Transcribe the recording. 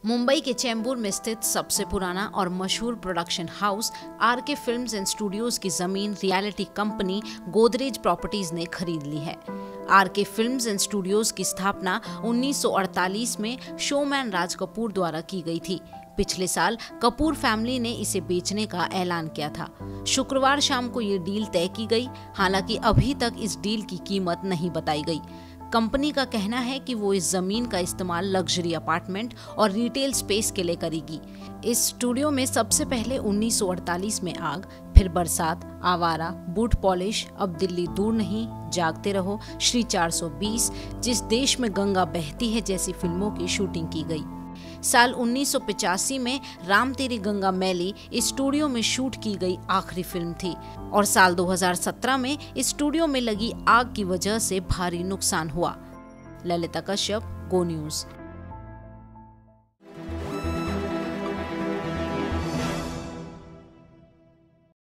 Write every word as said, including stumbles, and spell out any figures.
मुंबई के चेंबूर में स्थित सबसे पुराना और मशहूर production house R K films and studios की जमीन रियलिटी कंपनी गोदरेज प्रॉपर्टीज ने खरीद ली है। Are K films and studios की स्थापना उन्नीस सौ अड़तालीस में शोमैन राज कपूर द्वारा की गई थी। पिछले साल कपूर फैमिली ने इसे बेचने का ऐलान किया था। शुक्रवार शाम को ये डील तय की गई। हालांकि अभी तक इस डील की कीमत नहीं बताई गई। कंपनी का कहना है कि वो इस जमीन का इस्तेमाल लग्जरी अपार्टमेंट और रिटेल स्पेस के लिए करेगी। इस स्टूडियो में सबसे पहले उन्नीस सौ अड़तालीस में आग, फिर बरसात, आवारा, बूट पॉलिश, अब दिल्ली दूर नहीं, जागते रहो, श्री चार सौ बीस, जिस देश में गंगा बहती है जैसी फिल्मों की शूटिंग की गई। साल उन्नीस सौ पचासी में राम तेरी गंगा मैली इस स्टूडियो में शूट की गई आखिरी फिल्म थी और साल दो हज़ार सत्रह में इस स्टूडियो में लगी आग की वजह से भारी नुकसान हुआ। Lalita Kashyap, go news.